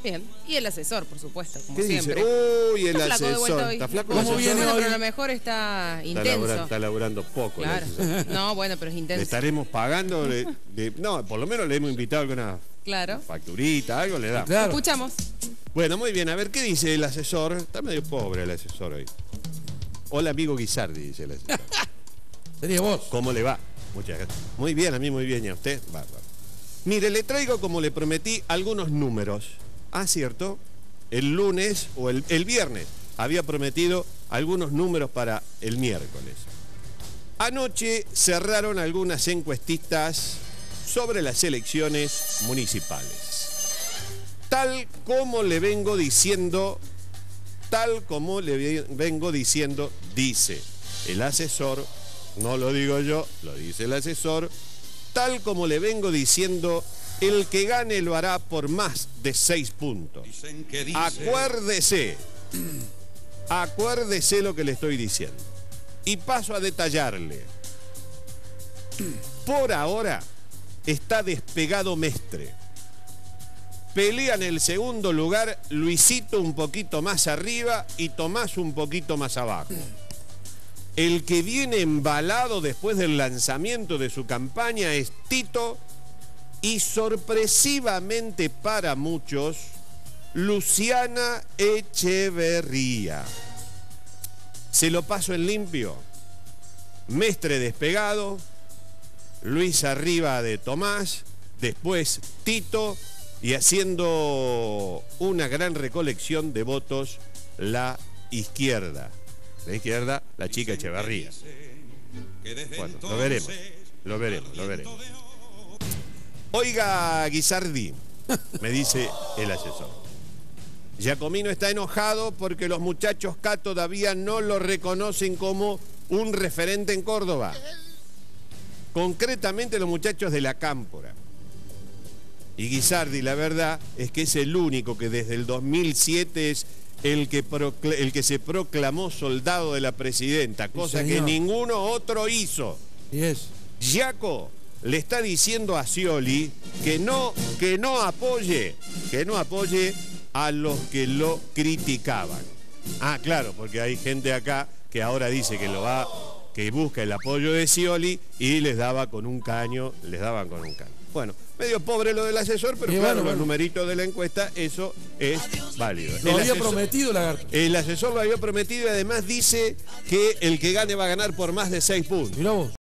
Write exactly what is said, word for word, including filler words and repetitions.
Bien, y el asesor, por supuesto, como ¿Qué siempre. dice? Uy, el está asesor. Flaco Está flaco el ¿Cómo asesor. viene Bueno, pero a lo mejor está Está intenso. laburando, está laburando poco. Claro. El asesor. No, bueno, pero es intenso. Le estaremos pagando, le- le- no, por lo menos le hemos invitado alguna Claro. facturita, algo le da. Claro. Escuchamos. Bueno, muy bien, a ver, ¿qué dice el asesor? Está medio pobre el asesor hoy. Hola, amigo Guisardi, dice el asesor. Sería vos. ¿Cómo le va? Muchas gracias. Muy bien, a mí muy bien, ¿y a usted? Bárbaro. Mire, le traigo, como le prometí, algunos números. Ah, cierto, el lunes o el, el viernes había prometido algunos números para el miércoles. Anoche cerraron algunas encuestistas sobre las elecciones municipales. Tal como le vengo diciendo, tal como le vengo diciendo, dice el asesor, no lo digo yo, lo dice el asesor, tal como le vengo diciendo, el que gane lo hará por más de seis puntos. Acuérdese, acuérdese lo que le estoy diciendo. Y paso a detallarle. Por ahora está despegado Mestre. Pelea en el segundo lugar Luisito un poquito más arriba y Tomás un poquito más abajo. El que viene embalado después del lanzamiento de su campaña es Tito y sorpresivamente para muchos, Luciana Echeverría. Se lo paso en limpio. Mestre despegado, Luis arriba de Tomás, después Tito y haciendo una gran recolección de votos la izquierda. La izquierda, la chica Echeverría. Bueno, lo veremos, lo veremos, lo veremos. Oiga, Guisardi, me dice el asesor. Giacomino está enojado porque los muchachos K todavía no lo reconocen como un referente en Córdoba. Concretamente los muchachos de la Cámpora. Y Guisardi, la verdad, es que es el único que desde el dos mil siete es el que, el que se proclamó soldado de la presidenta, cosa sí, que ninguno otro hizo. Y es. Giaco le está diciendo a Scioli que no, que no apoye, que no apoye a los que lo criticaban. Ah, claro, porque hay gente acá que ahora dice que lo va, que busca el apoyo de Scioli y les daba con un caño, les daban con un caño. Bueno, medio pobre lo del asesor, pero y claro, bueno, los bueno. numeritos de la encuesta, eso es válido. Lo el había asesor, prometido, Lagarto. El asesor lo había prometido y además dice que el que gane va a ganar por más de seis puntos. Mirá vos.